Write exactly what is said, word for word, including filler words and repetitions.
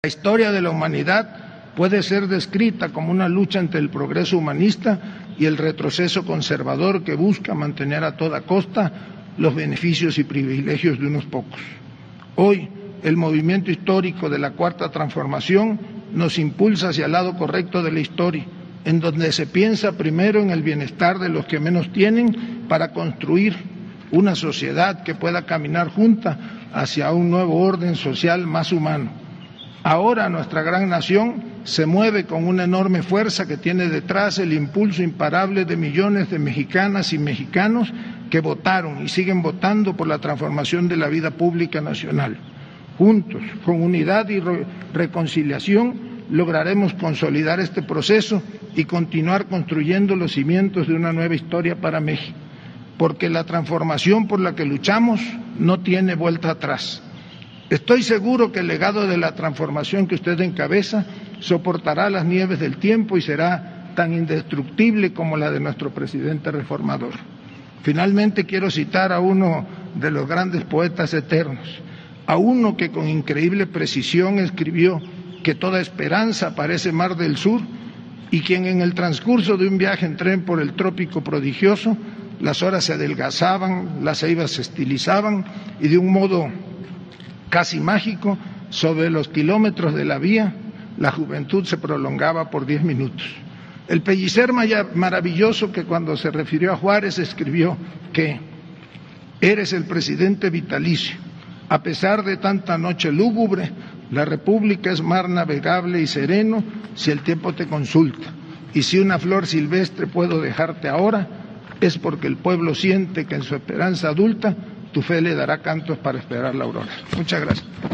La historia de la humanidad puede ser descrita como una lucha entre el progreso humanista y el retroceso conservador que busca mantener a toda costa los beneficios y privilegios de unos pocos. Hoy, el movimiento histórico de la Cuarta Transformación nos impulsa hacia el lado correcto de la historia, en donde se piensa primero en el bienestar de los que menos tienen para construir una sociedad que pueda caminar junta hacia un nuevo orden social más humano. Ahora nuestra gran nación se mueve con una enorme fuerza que tiene detrás el impulso imparable de millones de mexicanas y mexicanos que votaron y siguen votando por la transformación de la vida pública nacional. Juntos, con unidad y re- reconciliación, lograremos consolidar este proceso y continuar construyendo los cimientos de una nueva historia para México, porque la transformación por la que luchamos no tiene vuelta atrás. Estoy seguro que el legado de la transformación que usted encabeza soportará las nieves del tiempo y será tan indestructible como la de nuestro presidente reformador. Finalmente quiero citar a uno de los grandes poetas eternos, a uno que con increíble precisión escribió que toda esperanza parece mar del sur y quien en el transcurso de un viaje en tren por el trópico prodigioso, las horas se adelgazaban, las ceibas se estilizaban y de un modo casi mágico, sobre los kilómetros de la vía, la juventud se prolongaba por diez minutos. El pellicer maravilloso que cuando se refirió a Juárez escribió que eres el presidente vitalicio, a pesar de tanta noche lúgubre, la república es mar navegable y sereno si el tiempo te consulta, y si una flor silvestre puedo dejarte ahora, es porque el pueblo siente que en su esperanza adulta tu fe le dará cantos para esperar la aurora. Muchas gracias.